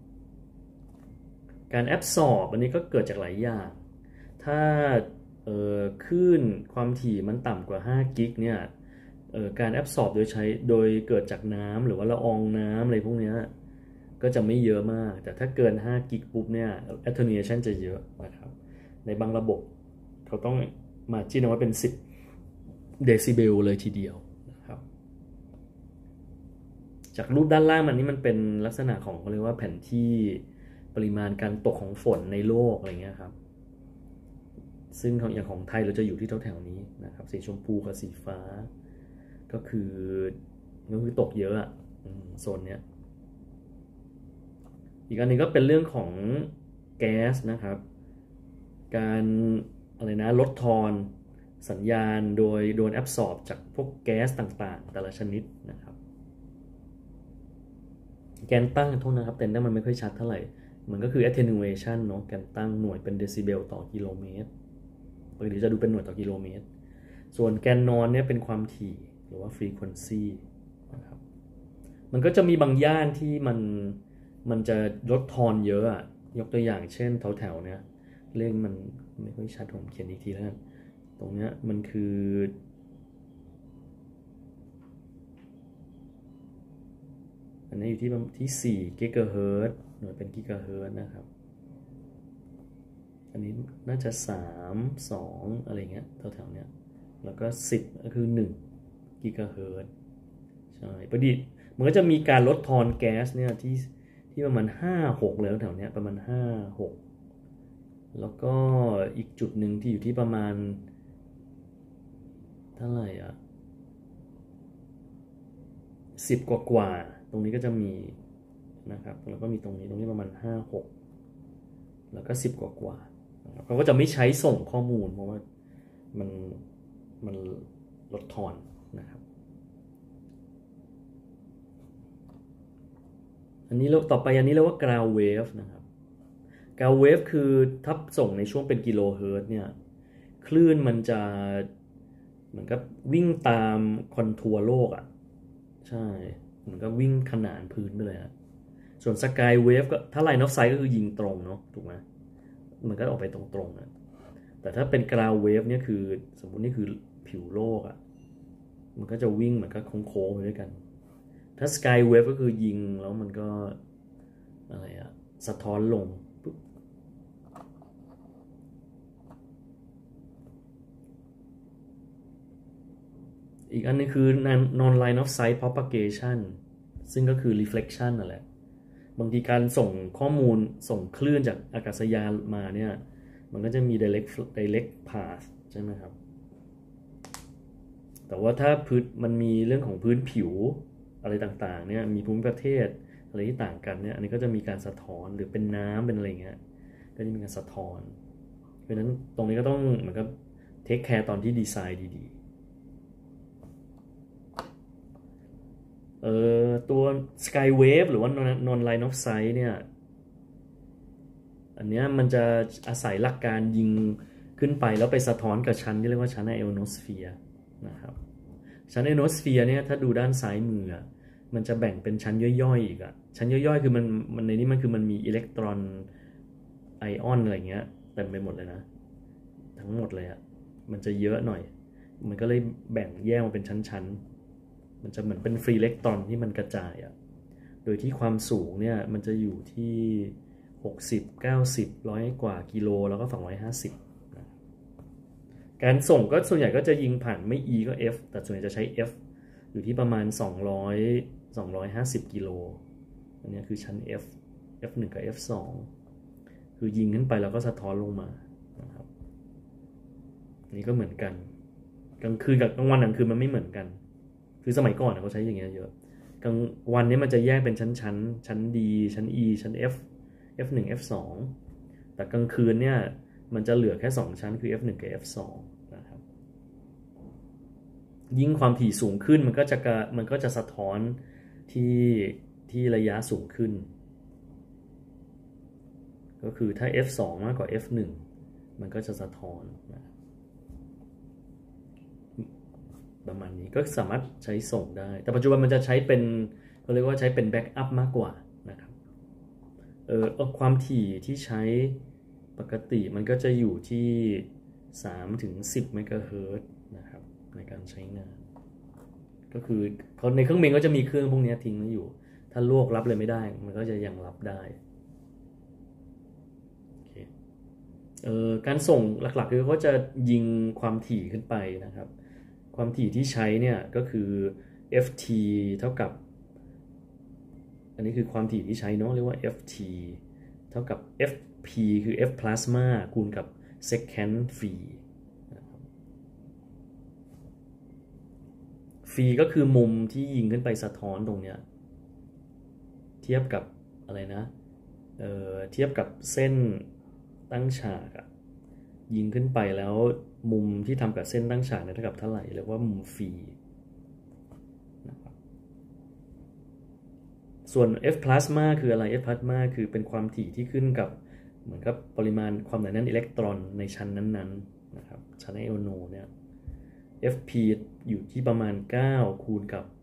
การแอบซอร์บอันนี้ก็เกิดจากหลายอย่างถ้าเอ่อคลื่นความถี่มันต่ำกว่าห้ากิกเนี่ยการแอบซอร์บโดยใช้โดยเกิดจากน้ำหรือว่าละอองน้ำอะไรพวกนี้ก็จะไม่เยอะมากแต่ถ้าเกินห้ากิกปุ๊บเนี่ย attenuation จะเยอะนะครับในบางระบบเขาต้องมาจิ้นเอาไว้เป็นสิบเดซิเบลเลยทีเดียวนะครับจากรูปด้านล่างมันนี่มันเป็นลักษณะของเขาเรียกว่าแผนที่ปริมาณการตกของฝนในโลกอะไรเงี้ยครับซึ่งอย่างของไทยเราจะอยู่ที่แถวๆนี้นะครับสีชมพูกับสีฟ้าก็คือก็คือตกเยอะอะโซนเนี้ยอีกอันนึงก็เป็นเรื่องของแก๊สนะครับการอะไรนะลดทอนสัญญาณโดยโดนแอบซอร์บจากพวกแก๊สต่างๆแต่ละชนิดนะครับแกนตั้งโทษนะครับแต่นั่นมันไม่ค่อยชัดเท่าไหร่มันก็คือ attenuation เนาะแกนตั้งหน่วยเป็นเดซิเบลต่อกิโลเมตรปกติจะดูเป็นหน่วยต่อกิโลเมตรส่วนแกนนอนเนี่ยเป็นความถี่หรือว่า frequency นะครับมันก็จะมีบางย่านที่มันมันจะลดทอนเยอะอะยกตัวอย่างเช่นแถวๆเนี้ยเลขมันไม่ค่อยชัดผมเขียนอีกทีแล้วกันตรงเนี้ยมันคืออันนี้อยู่ที่ที่สี่กิกะเฮิรตซ์หน่วยเป็นกิกะเฮิรตซ์นะครับอันนี้น่าจะสาม สองอะไรเงี้ยแถวๆเนี้ยแล้วก็สิบก็คือหนึ่งกิกะเฮิรตซ์ใช่ประดิษฐ์มันก็จะมีการลดทอนแก๊สเนี่ยที่ที่ประมาณห้า หกแล้วแถวเนี้ยประมาณห้า หกแล้วก็อีกจุดหนึ่งที่อยู่ที่ประมาณเท่าไหร่อ่ะสิบกว่ากว่าตรงนี้ก็จะมีนะครับแล้วก็มีตรงนี้ตรงนี้ประมาณห้า หกแล้วก็สิบกว่ากว่าเขาก็จะไม่ใช้ส่งข้อมูลเพราะว่ามันมันลดทอนนะครับอันนี้เราต่อไปอันนี้เรียกว่า ground wave นะครับ ground wave คือถ้าส่งในช่วงเป็นกิโลเฮิรตซ์เนี่ยคลื่นมันจะเหมือนกับวิ่งตามคอนทัวร์โลกอ่ะใช่เหมือนกับวิ่งขนานพื้นไปเลยอ่ะส่วน sky wave ก็ถ้า line of sight ก็คือยิงตรงเนาะถูกไหมมันก็ออกไปตรงๆอ่ะแต่ถ้าเป็น ground wave เนี่ยคือสมมุตินี่คือผิวโลกอ่ะมันก็จะวิ่งเหมือนกับโค้งๆไปด้วยกันถ้า sky wave ก็คือยิงแล้วมันก็อะไรอะสะท้อนลงปุ๊บอีกอันนึงคือ non line of sight propagation ซึ่งก็คือ reflection นั่นแหละบางทีการส่งข้อมูลส่งคลื่นจากอากาศยานมาเนี่ยมันก็จะมี direct direct path ใช่ไหมครับแต่ว่าถ้าพื้นมันมีเรื่องของพื้นผิวอะไรต่างๆเนี่ยมีภูมิประเทศอะไรที่ต่างกันเนี่ยอันนี้ก็จะมีการสะท้อนหรือเป็นน้ำเป็นอะไรเงี้ยก็จะมีการสะท้อนเพราะฉะนั้นตรงนี้ก็ต้องเหมือนกับเทคแคร์ตอนที่ดีไซน์ดีๆเอ่อตัว Skywave หรือว่า non line of sight เนี่ยอันนี้มันจะอาศัยหลักการยิงขึ้นไปแล้วไปสะท้อนกับชั้นที่เรียกว่าชั้นไอโอโนสเฟียร์นะครับชั้นไอโอโนสเฟียร์เนี่ยถ้าดูด้านซ้ายมือมันจะแบ่งเป็นชั้นย่อยๆอีกอะชั้นย่อยๆคือมันมันในนี้มันคือมันมีอิเล็กตรอนไอออนอะไรเงี้ยเต็มไปหมดเลยนะทั้งหมดเลยอะมันจะเยอะหน่อยมันก็เลยแบ่งแยกมาเป็นชั้นๆมันจะเหมือนเป็นฟรีอิเล็กตรอนที่มันกระจายอะโดยที่ความสูงเนี่ยมันจะอยู่ที่หกสิบ เก้าสิบ หนึ่งร้อยกว่ากิโลแล้วก็สองร้อยห้าสิบนะการส่งก็ส่วนใหญ่ก็จะยิงผ่านไม่ E ก็ F แต่ส่วนใหญ่จะใช้ F อยู่ที่ประมาณสองร้อย สองร้อยห้าสิบกิโลอันนี้คือชั้น F เอฟ หนึ่ง กับ เอฟ สอง คือยิงขึ้นไปแล้วก็สะท้อนลงมานะครับนี่ก็เหมือนกันกลางคืนกับกลางวันกลางคืนมันไม่เหมือนกันคือสมัยก่อนเขาใช้อย่างเงี้ยเยอะกลางวันนี้มันจะแยกเป็นชั้นชั้นชั้น D ชั้น E ชั้น F เอฟ หนึ่ง เอฟ สอง แต่กลางคืนเนี่ยมันจะเหลือแค่สองชั้นคือ เอฟ หนึ่ง กับ เอฟ สอง นะครับยิ่งความถี่สูงขึ้นมันก็จะมันก็จะสะท้อนที่ที่ระยะสูงขึ้นก็คือถ้า เอฟ สอง มากกว่า เอฟ หนึ่ง มันก็จะสะท้อนนะประมาณนี้ก็สามารถใช้ส่งได้แต่ปัจจุบันมันจะใช้เป็นเขาเรียกว่าใช้เป็นแบ็กอัพมากกว่านะครับเออความถี่ที่ใช้ปกติมันก็จะอยู่ที่สามถึงสิบเมกะเฮิรตซ์นะครับในการใช้งานก็คือเขาในเครื่องบินก็จะมีเครื่องพวกนี้ทิ้งไว้อยู่ถ้าโลกรับเลยไม่ได้มันก็จะยังรับได้เอ่อการส่งหลักๆคือเขาจะยิงความถี่ขึ้นไปนะครับความถี่ที่ใช้เนี่ยก็คือ เอฟ ที เท่ากับอันนี้คือความถี่ที่ใช้เนาะเรียกว่า เอฟ ที เท่ากับ เอฟ พี คือ F plasma คูณกับ secant phi phi ก็คือมุมที่ยิงขึ้นไปสะท้อนตรงเนี้ยเทียบกับอะไรนะเอ่อเทียบกับเส้นตั้งฉากอะยิงขึ้นไปแล้วมุมที่ทำกับเส้นตั้งฉากเนี่ยเท่ากับเท่าไหร่เรียกว่ามุมฟรีนะครับส่วน F plasma คืออะไร F plasma คือเป็นความถี่ที่ขึ้นกับเหมือนกับปริมาณความหนาแน่นอิเล็กตรอนในชั้นนั้นๆนะครับชั้นไอโอโนเนี่ย เอฟ พี อยู่ที่ประมาณเก้าคูณกับ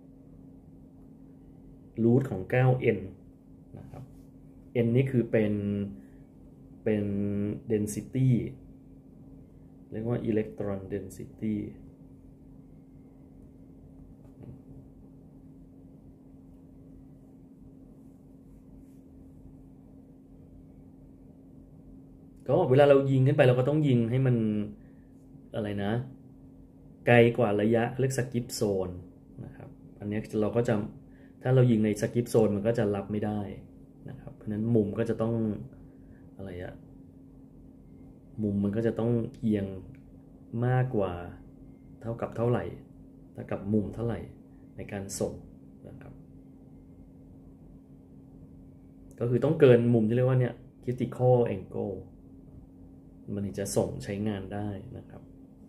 รูทของ เก้า เอ็น นะครับ n นี่คือเป็นเป็น density เรียกว่า electron density ก็เวลาเรายิงขึ้นไปเราก็ต้องยิงให้มันอะไรนะไกลกว่าระยะเรียกสกิปโซนนะครับอันนี้เราก็จะถ้าเรายิงในสกิปโซนมันก็จะรับไม่ได้นะครับเพราะนั้นมุมก็จะต้องอะไรอะมุมมันก็จะต้องเอียงมากกว่าเท่ากับเท่าไหร่เท่ากับมุมเท่าไหร่ในการส่งนะครับก็คือต้องเกินมุมที่เรียกว่าเนี่ย critical angle มันถึงจะส่งใช้งานได้นะครับ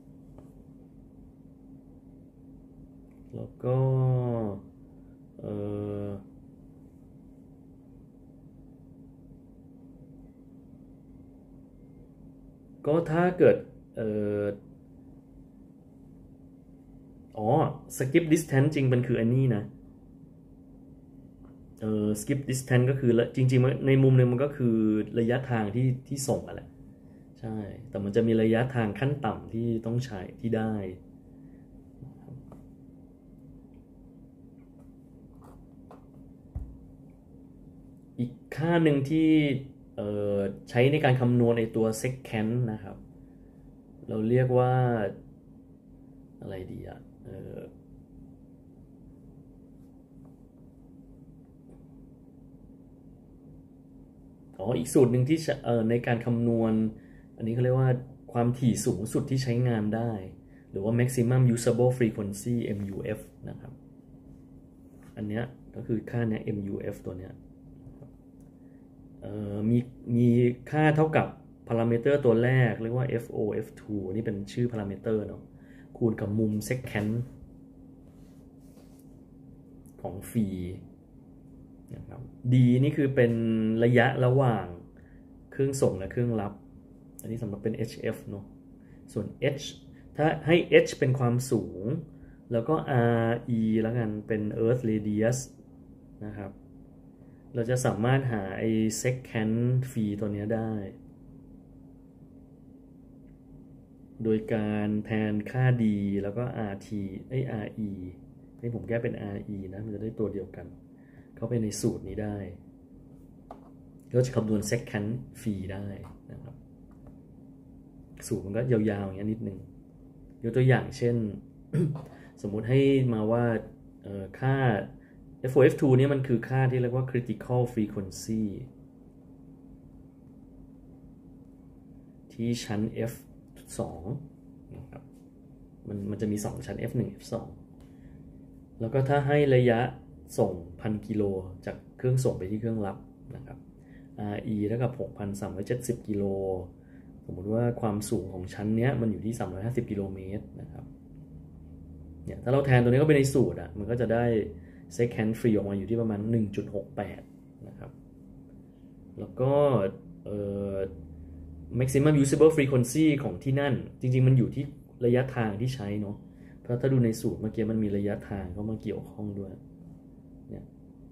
แล้วก็เอ่อก็ถ้าเกิดเอ่ออ๋อ skip distance จริงมันคืออันนี้นะเอ่อ skip distance ก็คือจริงๆในมุมนึงมันก็คือระยะทางที่ที่ส่งอะไรใช่แต่มันจะมีระยะทางขั้นต่ำที่ต้องใช้ที่ได้อีกค่าหนึ่งที่ใช้ในการคำนวณในตัว secant นะครับเราเรียกว่าอะไรดีอ่ะอ๋ออีกสูตรหนึ่งที่ในการคำนวณอันนี้เขาเรียกว่าความถี่สูงสุดที่ใช้งานได้หรือว่า maximum usable frequency เอ็ม ยู เอฟ นะครับอันเนี้ยก็คือค่าเนี้ย เอ็ม ยู เอฟ ตัวเนี้ยมีมีค่าเท่ากับพารามิเตอร์ตัวแรกเรียกว่า เอฟ โอ เอฟ ทู นี่เป็นชื่อพารามิเตอร์เนาะคูณกับมุม secant ของฟรีนะครับ d นี่คือเป็นระยะระหว่างเครื่องส่งและเครื่องรับอันนี้สำหรับเป็น เอช เอฟ เนาะส่วน h ถ้าให้ h เป็นความสูงแล้วก็ re แล้วกันเป็น earth radius นะครับเราจะสามารถหาไอ้ secant ฟรีตัวนี้ได้โดยการแทนค่า d แล้วก็ rt ไอ้ re นี่ผมแก้เป็น re นะมันจะได้ตัวเดียวกันเข้าไปในสูตรนี้ได้ก็จะคำนวณ secant ฟรีได้นะครับสูตรมันก็ยาวๆอย่างนี้นิดนึงยกตัวอย่างเช่น สมมุติให้มาว่าค่า เอฟ โอ เอฟ ทู เนี่ยมันคือค่าที่เรียกว่า critical frequency ที่ชั้น เอฟ สอง นะครับมันมันจะมีสองชั้น เอฟ หนึ่ง เอฟ สอง แล้วก็ถ้าให้ระยะส่งพันกิโลจากเครื่องส่งไปที่เครื่องรับนะครับ re เท่ากับ หกพันสามร้อยเจ็ดสิบ กิโลสมมุติว่าความสูงของชั้นเนี้ยมันอยู่ที่สามร้อยห้าสิบกิโลเมตรนะครับเนี่ยถ้าเราแทนตัวนี้ก็ไปในสูตรอ่ะมันก็จะได้ secant free ออกมาอยู่ที่ประมาณ หนึ่งจุดหกแปด นะครับแล้วก็เอ่อ maximum usable frequency ของที่นั่นจริงๆมันอยู่ที่ระยะทางที่ใช้เนาะเพราะถ้าดูในสูตรเมื่อกี้มันมีระยะทางเข้ามาเกี่ยวข้องด้วยเนี่ย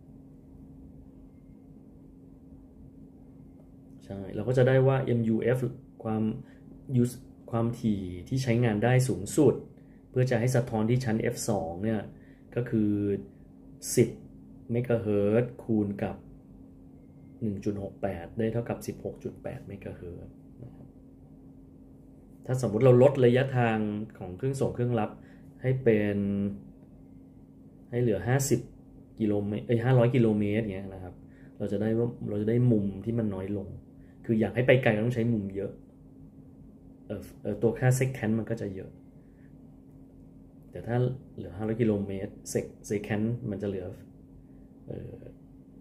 ใช่เราก็จะได้ว่า เอ็ม ยู เอฟ ความ use ความถี่ที่ใช้งานได้สูงสุดเพื่อจะให้สะท้อนที่ชั้น เอฟ สอง เนี่ยก็คือสิบเมกะเฮิรตซ์คูณกับ หนึ่งจุดหกแปด ได้เท่ากับ สิบหกจุดแปด เมกะเฮิรตซ์นะครับถ้าสมมุติเราลดระยะทางของเครื่องส่งเครื่องรับให้เป็นให้เหลือห้าสิบกิโลเมตรเอ้ยห้าร้อยกิโลเมตรเงี้ยนะครับเราจะได้ว่าเราจะได้มุมที่มันน้อยลงคืออยากให้ไปไกลเราต้องใช้มุมเยอะเออเออตัวค่า secant มันก็จะเยอะแต่ถ้าเหลือห้าร้อยกิโลเมตร secant มันจะเหลือเอ่อ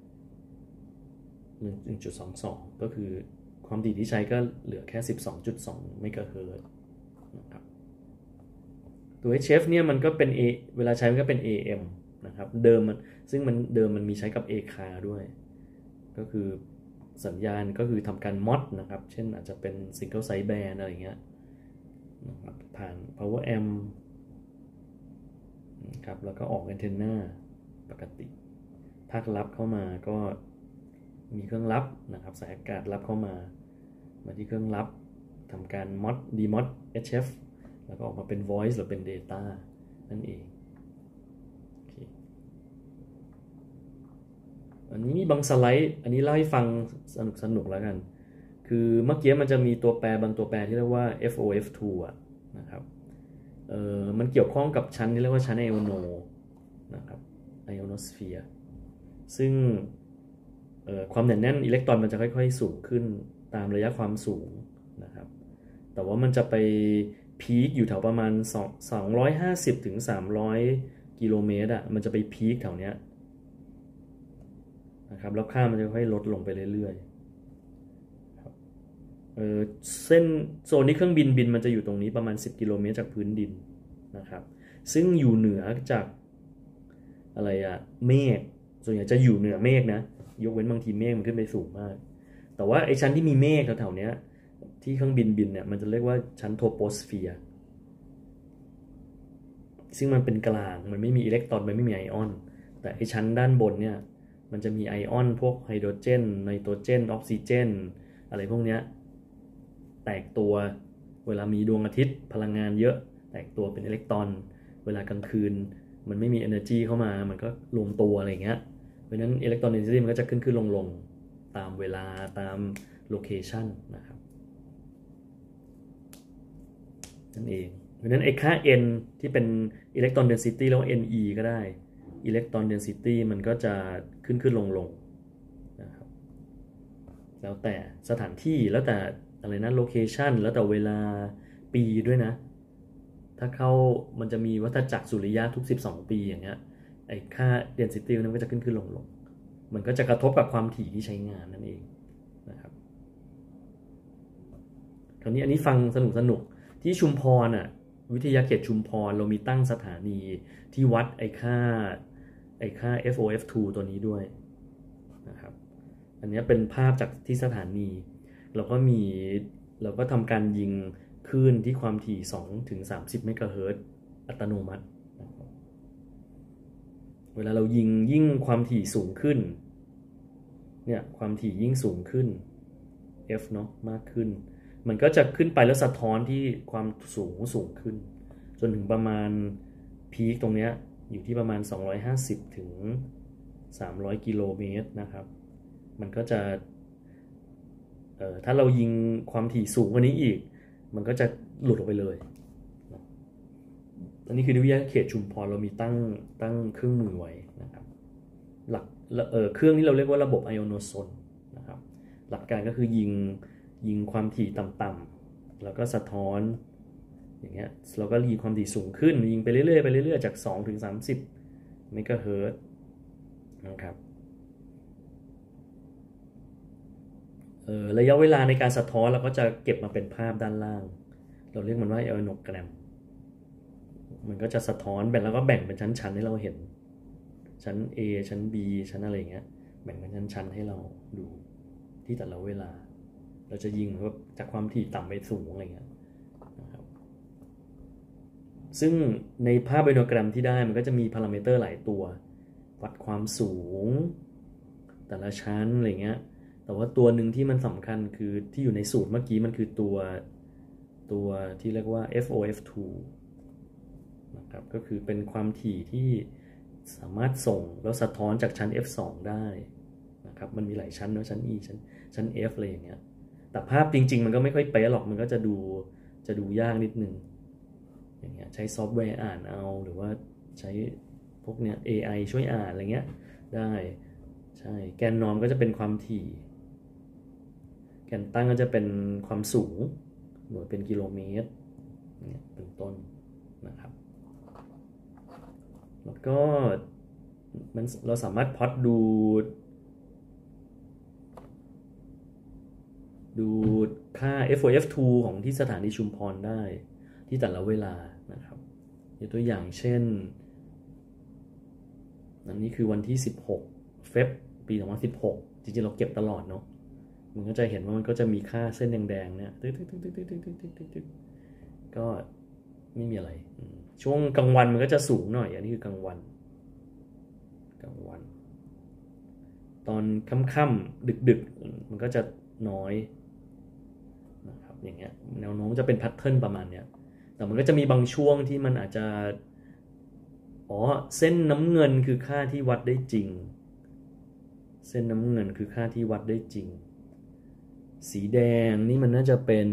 หนึ่งจุดสองสอง ก็คือความถี่ที่ใช้ก็เหลือแค่ สิบสองจุดสอง เมกะเฮิรตซ์นะครับตัว เอช เอฟ เนี่ยมันก็เป็น A เวลาใช้มันก็เป็น เอ เอ็ม นะครับเดิมมันซึ่งมันเดิมมันมีใช้กับ เอ ซี เอ ด้วยก็คือสัญญาณก็คือทำการ mod นะครับเช่นอาจจะเป็น single side band อะไรเงี้ยนะครับผ่าน power amp ครับแล้วก็ออกแอนเทนนาปกติภาครับเข้ามาก็มีเครื่องรับนะครับสายอากาศรับเข้ามามาที่เครื่องรับทำการ mod demod เอช เอฟ แล้วก็ออกมาเป็น voice หรือเป็น data นั่นเองอันนี้มีบางสไลด์อันนี้เล่าให้ฟังสนุกสนุกแล้วกันคือเมื่อกี้มันจะมีตัวแปรบางตัวแปรที่เรียกว่า เอฟ โอ เอฟ ทู อ่ะนะครับเอ่อมันเกี่ยวข้องกับชั้นที่เรียกว่าชั้นไอโอโนนะครับไอโอโนสเฟียร์ซึ่งความหนาแน่นอิเล็กตรอนมันจะค่อยๆสูงขึ้นตามระยะความสูงนะครับแต่ว่ามันจะไปพีคอยู่แถวประมาณสองร้อยห้าสิบถึงสามร้อยกิโลเมตรอ่ะมันจะไปพีคแถวเนี้ยนะครับแล้วค่ามันจะค่อยลดลงไปเรื่อยๆเออเส้นโซนที่เครื่องบินบินมันจะอยู่ตรงนี้ประมาณสิบกิโลเมตรจากพื้นดินนะครับซึ่งอยู่เหนือจากอะไรอะเมฆส่วนใหญ่จะอยู่เหนือเมฆนะยกเว้นบางทีเมฆมันขึ้นไปสูงมากแต่ว่าไอ้ชั้นที่มีเมฆแถวๆนี้ที่เครื่องบินบินเนี่ยมันจะเรียกว่าชั้นโทโปสเฟียร์ซึ่งมันเป็นกลางมันไม่มีอิเล็กตรอนมันไม่มีไอออนแต่ไอ้ชั้นด้านบนเนี่ยมันจะมีไอออนพวกไฮโดรเจนไนโตรเจนออกซิเจนอะไรพวกนี้แตกตัวเวลามีดวงอาทิตย์พลังงานเยอะแตกตัวเป็นอิเล็กตรอนเวลากลางคืนมันไม่มี energy เข้ามามันก็รวมตัวอะไรเงี้ยเพราะฉะนั้นอิเล็กตรอนเดนซิตี้มันก็จะขึ้นขึ้นลงลงตามเวลาตามโลเคชันนะครับนั่นเองเพราะฉะนั้นไอ้ค่า n ที่เป็นอิเล็กตรอนเดนซิตี้แล้ว ne ก็ได้อิเล็กตรอนเดนซิตี้มันก็จะขึ้นขึ้นลงลงนะครับแล้วแต่สถานที่แล้วแต่อะไรนะโลเคชันแล้วแต่เวลาปีด้วยนะถ้าเข้ามันจะมีวัฏจักรสุริยะทุกสิบสองปีอย่างเงี้ยไอ้ค่า density นั้นก็จะขึ้นขึ้นลงลงมันก็จะกระทบกับความถี่ที่ใช้งานนั่นเองนะครับคราวนี้อันนี้ฟังสนุกสนุกที่ชุมพรอ่ะวิทยาเขตชุมพรเรามีตั้งสถานีที่วัดไอ้ค่าไอ้ค่า เอฟ โอ เอฟ ทู ตัวนี้ด้วยนะครับอันนี้เป็นภาพจากที่สถานีเราก็มีเราก็ทำการยิงคลื่นที่ความถี่ สองถึงสามสิบ เมกะเฮิรตซ์อัตโนมัติเวลาเรายิงยิ่งความถี่สูงขึ้นเนี่ยความถี่ยิ่งสูงขึ้น F เนาะมากขึ้นมันก็จะขึ้นไปแล้วสะท้อนที่ความสูงสูงขึ้นจนถึงประมาณพีคตรงเนี้ยอยู่ที่ประมาณสองร้อยห้าสิบถึงสามร้อยกิโลเมตรนะครับมันก็จะเอ่อถ้าเรายิงความถี่สูงกว่านี้อีกมันก็จะหลุดออกไปเลยอันนี้คือวิทยาเขตชุมพรเรามีตั้งตั้งเครื่องมือไว้นะครับหลักเอ่อเครื่องที่เราเรียกว่าระบบไอโอโนโซนนะครับหลักการก็คือยิงยิงความถี่ต่ำๆแล้วก็สะท้อนอย่างเงี้ยเราก็ยิงความถี่สูงขึ้นยิงไปเรื่อยๆไปเรื่อยๆจากสองถึงสามสิบเมกะเฮิรตซ์นะครับเอ่อระยะเวลาในการสะท้อนเราก็จะเก็บมาเป็นภาพด้านล่างเราเรียกมันว่าไอโอโนแกรมมันก็จะสะท้อนแบ่งแล้วก็แบ่งเป็นชั้นๆให้เราเห็นชั้น A ชั้น B ชั้นอะไรเงี้ยแบ่งเป็นชั้นๆให้เราดูที่แต่ละเวลาเราจะยิงแบบจากความถี่ต่ำไปสูงอะไรเงี้ยนะครับซึ่งในภาพไอโอโนแกรมที่ได้มันก็จะมีพารามิเตอร์หลายตัววัดความสูงแต่ละชั้นอะไรเงี้ยแต่ว่าตัวหนึ่งที่มันสำคัญคือที่อยู่ในสูตรเมื่อกี้มันคือตัวตัวที่เรียกว่า เอฟ โอ เอฟ ทู นะครับก็คือเป็นความถี่ที่สามารถส่งแล้วสะท้อนจากชั้น เอฟ สอง ได้นะครับมันมีหลายชั้นเนาะชั้น E ชั้นชั้น F อะไรอย่างเงี้ยแต่ภาพจริงๆมันก็ไม่ค่อยเป๊ะหรอกมันก็จะดูจะดูยากนิดนึงอย่างเงี้ยใช้ซอฟต์แวร์อ่านเอาหรือว่าใช้พวกเนี้ย เอ ไอ ช่วยอ่านอะไรเงี้ยได้ใช่แกนนอร์มก็จะเป็นความถี่แกนตั้งก็จะเป็นความสูงหน่วยเป็นกิโลเมตรเนี่ยเป็นต้นนะครับแล้วก็มันเราสามารถพล็อตดูดูค่า เอฟ โอ เอฟ ทู ของที่สถานีชุมพรได้ที่แต่ละเวลานะครับยกตัวอย่างเช่นอันนี้คือวันที่สิบหกเฟบปีสองพันสิบหกจริงๆเราเก็บตลอดเนาะมันก็จะเห็นว่ามันก็จะมีค่าเส้นแดงๆเนี่ยตึ๊ดๆๆๆๆก็ไม่มีอะไรช่วงกลางวันมันก็จะสูงหน่อยอันนี้คือกลางวันกลางวันตอนค่ำๆดึกๆมันก็จะน้อยนะครับอย่างเงี้ยแนวโน้มจะเป็นแพทเทิร์นประมาณเนี้ยแต่มันก็จะมีบางช่วงที่มันอาจจะอ๋อเส้นน้ำเงินคือค่าที่วัดได้จริงเส้นน้ำเงินคือค่าที่วัดได้จริงสีแดงนี่มันน่าจะเป็น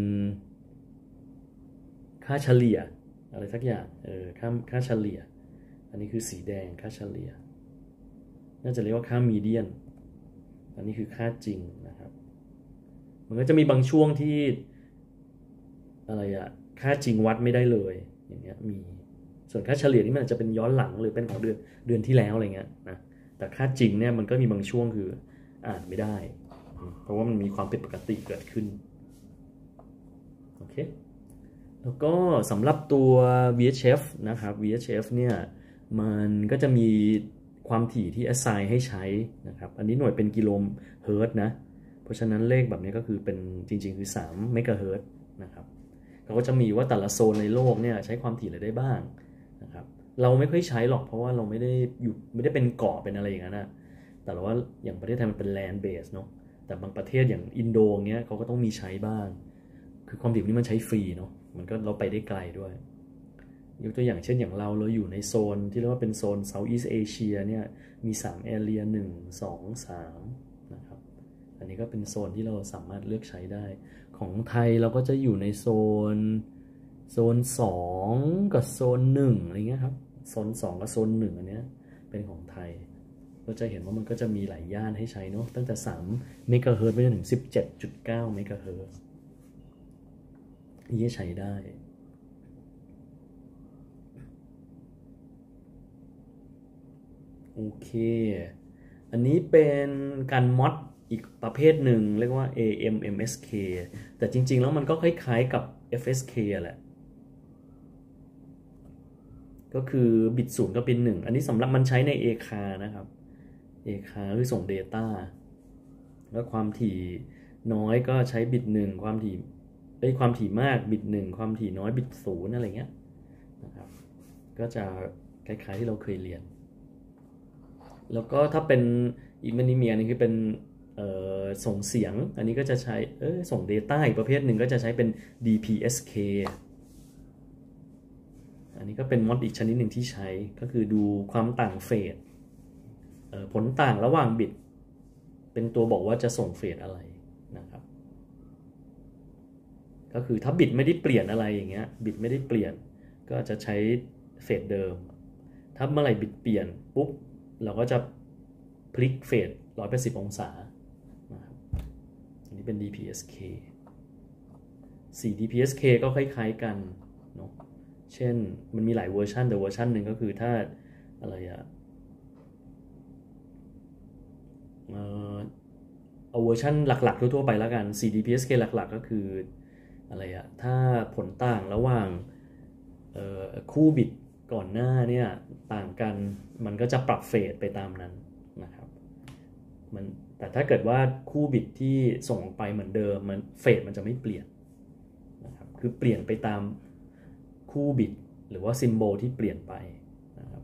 ค่าเฉลี่ยอะไรสักอย่างเออค่าค่าเฉลี่ยอันนี้คือสีแดงค่าเฉลี่ยน่าจะเรียกว่าค่ามีเดียนอันนี้คือค่าจริงนะครับมันก็จะมีบางช่วงที่อะไรอะค่าจริงวัดไม่ได้เลยอย่างเงี้ยมีส่วนค่าเฉลี่ยนี่มันอาจจะเป็นย้อนหลังหรือเป็นของเดือนเดือนที่แล้วอะไรเงี้ยนะแต่ค่าจริงเนี่ยมันก็มีบางช่วงคืออ่านไม่ได้เพราะว่ามันมีความผิดปกติเกิดขึ้นโอเคแล้วก็สำหรับตัว วี เอช เอฟ นะครับ วี เอช เอฟ เนี่ยมันก็จะมีความถี่ที่ assign ให้ใช้นะครับอันนี้หน่วยเป็นกิโลเฮิรตซ์นะเพราะฉะนั้นเลขแบบนี้ก็คือเป็นจริงๆคือสามเมกะเฮิรตซ์นะครับเขาก็จะมีว่าแต่ละโซนในโลกเนี่ยใช้ความถี่อะไรได้บ้างนะครับเราไม่ค่อยใช้หรอกเพราะว่าเราไม่ได้อยู่ไม่ได้เป็นเกาะเป็นอะไรอย่างนั้นนะแต่ว่าอย่างประเทศไทยมันเป็น land base เนาะแต่บางประเทศอย่างอินโดเงี้ยเขาก็ต้องมีใช้บ้างคือความถี่นี้มันใช้ฟรีเนาะมันก็เราไปได้ไกลด้วยยกตัวอย่างเช่นอย่างเราเราอยู่ในโซนที่เรียกว่าเป็นโซน Southeast Asia เนี่ยมีสาม area หนึ่ง สอง สามนะครับอันนี้ก็เป็นโซนที่เราสามารถเลือกใช้ได้ของไทยเราก็จะอยู่ในโซนโซนสองกับโซนหนึ่งอะไรเงี้ยครับโซนสองกับโซนหนึ่งอันเนี้ยเป็นของไทยก็จะเห็นว่ามันก็จะมีหลายย่านให้ใช้เนาะตั้งแต่สามเมกะเฮิรตซ์ไปจนถึง สิบเจ็ดจุดเก้า เมกะเฮิรตซ์ที่ใช้ได้โอเคอันนี้เป็นการมอดอีกประเภทหนึ่งเรียกว่า เอ เอ็ม เอ็ม เอส เค แต่จริงๆแล้วมันก็คล้ายๆกับ เอฟ เอส เค แหละก็คือบิตศูนย์กับบิตหนึ่งอันนี้สำหรับมันใช้ใน เอ คา นะครับ เอ คา คือส่ง Data แล้วความถี่น้อยก็ใช้บิตหนึ่งความถี่เอ้ยความถี่มากบิตหนึ่งความถี่น้อยบิตศูนย์อะไรเงี้ยนะครับก็จะคล้ายๆที่เราเคยเรียนแล้วก็ถ้าเป็นอีมันนี่มีอันนี้คือเป็นส่งเสียงอันนี้ก็จะใช้เออส่ง Data อีกประเภทหนึ่งก็จะใช้เป็น ดี พี เอส เค อันนี้ก็เป็นมอดอีกชนิดหนึ่งที่ใช้ก็คือดูความต่างเฟสผลต่างระหว่างบิตเป็นตัวบอกว่าจะส่งเฟสอะไรนะครับก็คือถ้าบิตไม่ได้เปลี่ยนอะไรอย่างเงี้ยบิตไม่ได้เปลี่ยนก็จะใช้เฟสเดิมถ้าเมื่อไหร่บิตเปลี่ยนปุ๊บเราก็จะพลิกเฟสหนึ่งร้อยแปดสิบองศานะครับอันนี้เป็น ดี พี เอส เค สี่ ดี พี เอส เค ก็คล้ายๆกันเนาะเช่นมันมีหลายเวอร์ชันแต่เวอร์ชันหนึ่งก็คือถ้าอะไรอะเอาเวอร์ชันหลักๆทั่วๆไปแล้วกัน สี่ ดี พี เอส เค หลักๆก็คืออะไรอะถ้าผลต่างระหว่างคู่บิตก่อนหน้าเนี่ยต่างกันมันก็จะปรับเฟสไปตามนั้นนะครับมันแต่ถ้าเกิดว่าคู่บิตที่ส่งออกไปเหมือนเดิมมันเฟสมันจะไม่เปลี่ยนนะครับคือเปลี่ยนไปตามคู่บิตหรือว่าซิมโบลที่เปลี่ยนไปนะครับ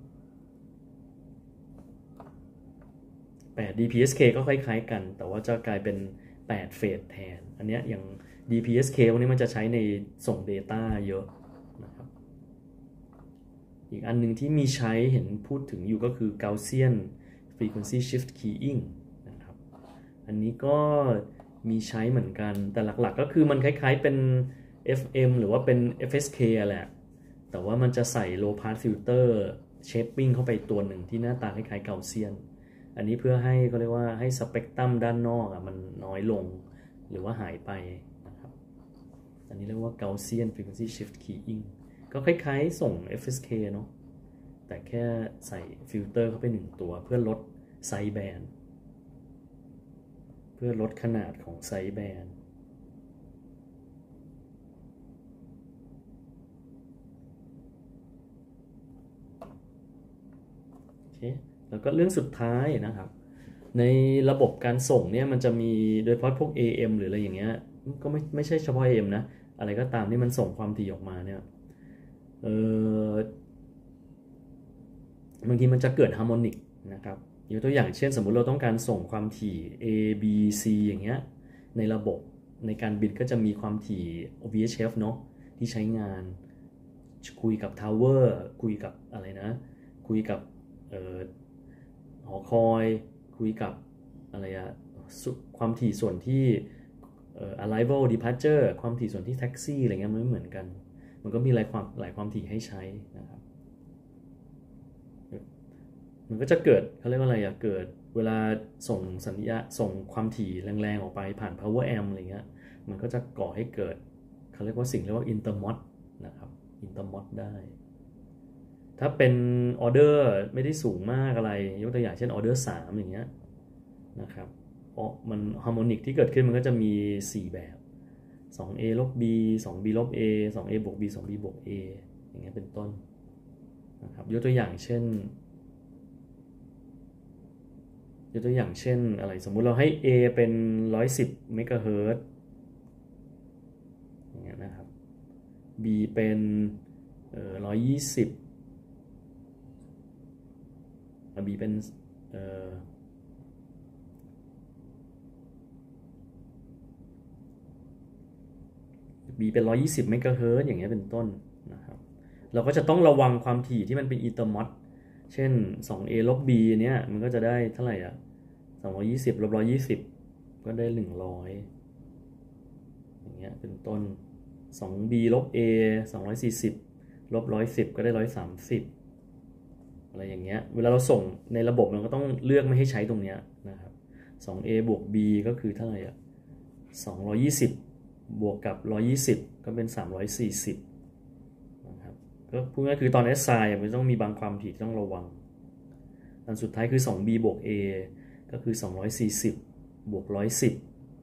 แปด ดี พี เอส เค ก็คล้ายๆกันแต่ว่าจะกลายเป็นแปดเฟสแทนอันนี้อย่าง ดี พี เอส เค พวกนี้มันจะใช้ในส่ง Data เยอะนะครับอีกอันนึงที่มีใช้เห็นพูดถึงอยู่ก็คือ Gaussian Frequency Shift Keying นะครับอันนี้ก็มีใช้เหมือนกันแต่หลักๆก็คือมันคล้ายๆเป็น เอฟ เอ็ม หรือว่าเป็น เอฟ เอส เค แหละแต่ว่ามันจะใส่ Low Pass Filter Shaping เข้าไปตัวหนึ่งที่หน้าตาคล้ายๆ Gaussian อันนี้เพื่อให้เขาเรียกว่าให้สเปกตรัมด้านนอกอ่ะมันน้อยลงหรือว่าหายไปนะครับอันนี้เรียกว่า Gaussian Frequency Shift Keying ก็คล้ายๆส่ง เอฟ เอส เค เนาะแต่แค่ใส่ฟิลเตอร์เข้าไปหนึ่งตัวเพื่อลดไซด์แบนด์เพื่อลดขนาดของไซด์แบนด์โอเคแล้วก็เรื่องสุดท้ายนะครับในระบบการส่งเนี่ยมันจะมีโดยเฉพาะพวก เอ เอ็ม หรืออะไรอย่างเงี้ยก็ไม่ไม่ใช่เฉพาะ เอ เอ็ม นะอะไรก็ตามที่มันส่งความถี่ออกมาเนี่ยเออบางทีมันจะเกิดฮาร์โมนิกนะครับยกตัวอย่างเช่นสมมุติเราต้องการส่งความถี่ A B C อย่างเงี้ยในระบบในการบินก็จะมีความถี่ วี เอช เอฟ เนาะที่ใช้งานคุยกับทาวเวอร์คุยกับอะไรนะคุยกับเอ่อหอคอยคุยกับอะไรอะความถี่ส่วนที่เอ่อ arrival departure ความถี่ส่วนที่แท็กซี่อะไรเงี้ยมันไม่เหมือนกันมันก็มีหลายความหลายความถี่ให้ใช้นะครับมันก็จะเกิดเขาเรียกว่าอะไรอะเกิดเวลาส่งสัญญาส่งความถี่แรงๆออกไปผ่าน power amp อะไรเงี้ยมันก็จะก่อให้เกิดเขาเรียกว่าสิ่งเรียกว่า intermod นะครับ intermod ได้ถ้าเป็นออเดอร์ไม่ได้สูงมากอะไรยกตัวอย่างเช่นออเดอร์สามอย่างเงี้ยนะครับเพราะมันฮาร์โมนิกที่เกิดขึ้นมันก็จะมีสี่แบบ สอง เอ ลบ B สอง B ลบ A สอง A บวก B สอง B บวก A อย่างเงี้ยเป็นต้นนะครับยกตัวอย่างเช่นยกตัวอย่างเช่นอะไรสมมุติเราให้ A เป็นหนึ่งร้อยสิบเมกะเฮิรตซ์อย่างเงี้ยนะครับ B เป็นเอ่อหนึ่งร้อยยี่สิบ B เป็นเอ่อ B เป็นหนึ่งร้อยยี่สิบเมกะเฮิรตซ์อย่างเงี้ยเป็นต้นนะครับเราก็จะต้องระวังความถี่ที่มันเป็นอินเตอร์มอดเช่น สอง เอ ลบ B เนี้ยมันก็จะได้เท่าไหร่อ่ะสองร้อยยี่สิบลบหนึ่งร้อยยี่สิบก็ได้หนึ่งร้อยอย่างเงี้ยเป็นต้น สอง B ลบ A สองร้อยสี่สิบลบหนึ่งร้อยสิบก็ได้หนึ่งร้อยสามสิบอะไรอย่างเงี้ยเวลาเราส่งในระบบเราก็ต้องเลือกไม่ให้ใช้ตรงเนี้ยนะครับ สอง เอ บวก B ก็คือเท่าไหร่อ่ะสองร้อยยี่สิบบวกกับหนึ่งร้อยยี่สิบก็เป็นสามร้อยสี่สิบนะครับก็พูดง่ายๆคือตอน assign มันต้องมีบางความถี่ต้องระวังอันสุดท้ายคือ สอง บี บวก A ก็คือสองร้อยสี่สิบบวกหนึ่งร้อยสิบ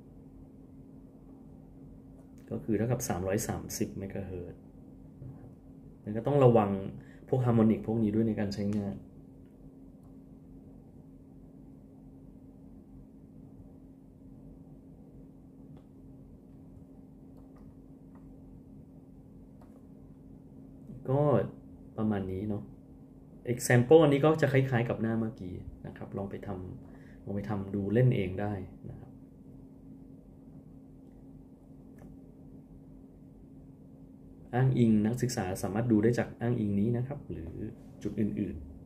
ก็คือเท่ากับสามร้อยสามสิบเมกะเฮิรตซ์มันก็ต้องระวังพวกฮาร์โมนิกพวกนี้ด้วยในการใช้งานก็ประมาณนี้เนาะ example อันนี้ก็จะคล้ายๆกับหน้าเมื่อกี้นะครับลองไปทำลองไปทำดูเล่นเองได้นะครับอ้างอิงนักศึกษาสามารถดูได้จากอ้างอิงนี้นะครับหรือจุดอื่นๆ